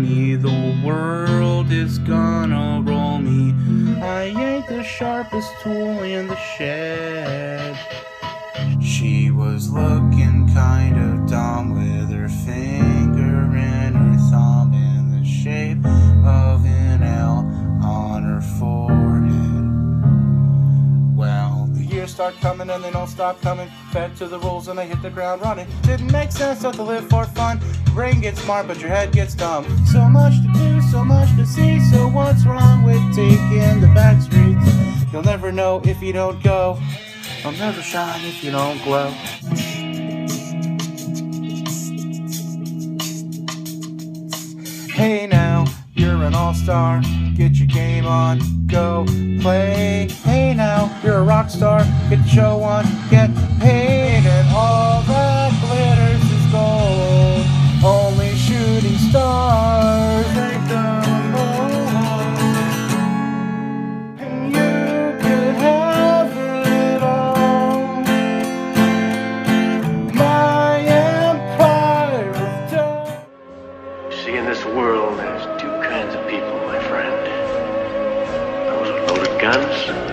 me, the world is gonna roll me. I ain't the sharpest tool in the shed. She was looking kind of dumb with her finger and her thumb in the shape of an L on her forehead. Well, the years start coming and they don't stop coming. Fed to the rules and I hit the ground running. Didn't make sense not to live for fun. Your brain gets smart but your head gets dumb. So much to do, so much to see. So what's wrong with taking the back streets? You'll never know if you don't go. I'll never shine if you don't glow. Hey now, you're an all-star. Get your game on, go play. Hey now, you're a rock star. Get your show on, get paid. And all that glitters is gold. Only shooting stars make them gold. And you could have it all. My empire of dough. See, in this world, there's two kinds of people, my friend. Those with loaded guns